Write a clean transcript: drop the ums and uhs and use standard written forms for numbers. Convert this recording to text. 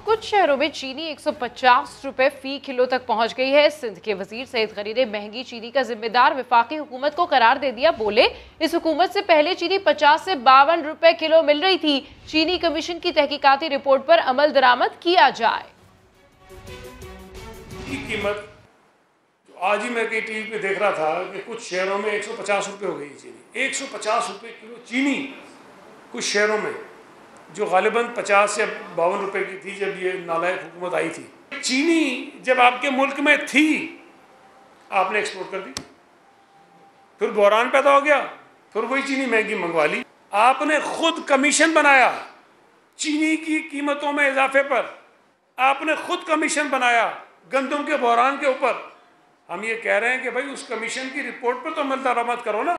कुछ शहरों में चीनी 150 रुपए फी किलो तक पहुंच गई है। सिंध के वजीर सईद गनी ने महंगी चीनी का जिम्मेदार वफाकी हुकूमत को करार दे दिया। बोले, इस हुकूमत से पहले चीनी 50 से 52 रुपए किलो मिल रही थी। चीनी कमीशन की तहकीकाती रिपोर्ट पर अमल दरामद किया जाए। कीमत आज ही मैं टीवी पे देख रहा था कि कुछ शहरों में 150 रुपये हो गई चीनी। 150 रुपये किलो चीनी कुछ शहरों में, जो गालिबन 50 से 52 रुपये की थी जब ये नालायक हुकूमत आई थी। चीनी जब आपके मुल्क में थी, आपने एक्सपोर्ट कर दी, फिर बहरान पैदा हो गया, फिर वही चीनी महंगी मंगवा ली। आपने खुद कमीशन बनाया चीनी की कीमतों में इजाफे पर, आपने खुद कमीशन बनाया गंदम के बहरान के ऊपर। हम ये कह रहे हैं कि भाई उस कमीशन की रिपोर्ट पर तो अमल दरामद करो ना।